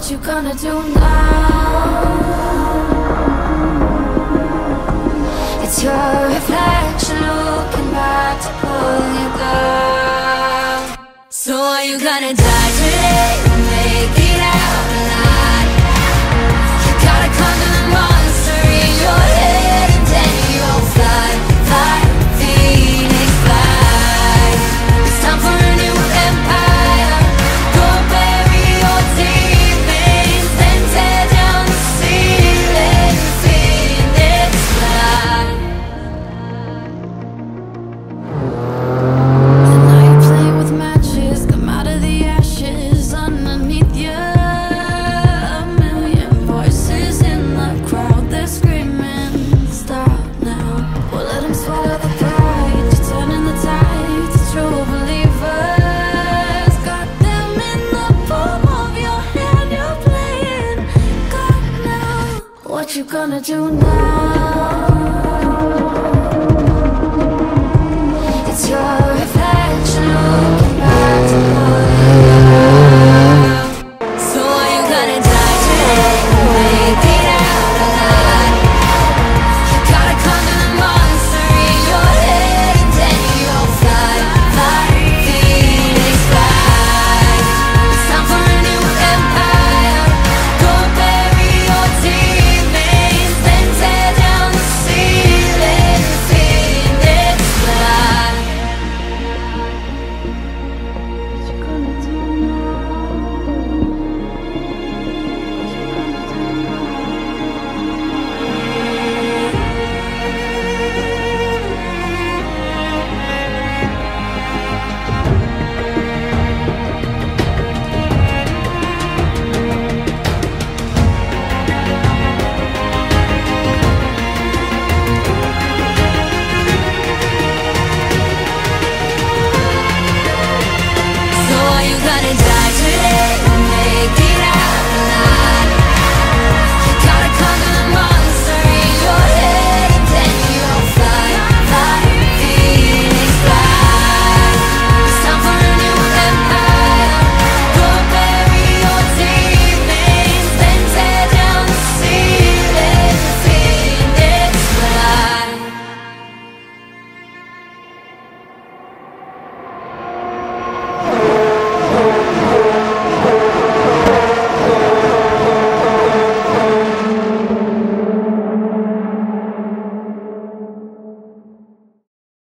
What you gonna do now? It's your reflection looking back to pull you down. So are you gonna die today or make it out alive? You gotta conquer the monster in your head, and then you'll fly, fly, Phoenix fly. It's time for a new empire. Go bury your demons, then tear down the ceiling, Phoenix fly. And now you play with matches, come out of the ashes underneath you. A million voices in the crowd, they're screaming, stop now. Well, let them swallow the pride, you're turning the tide to true believers. Got them in the palm of your hand, you're playing God now. What you gonna do now? It's your reflection looking back to pull you down. So are you gonna die today or make it out alive? You gotta conquer the monster in your head, and then you'll fly, fly, Phoenix fly. It's time for a new empire. Go bury your demons, then tear down the ceiling, Phoenix fly. What you gonna do So are you gonna die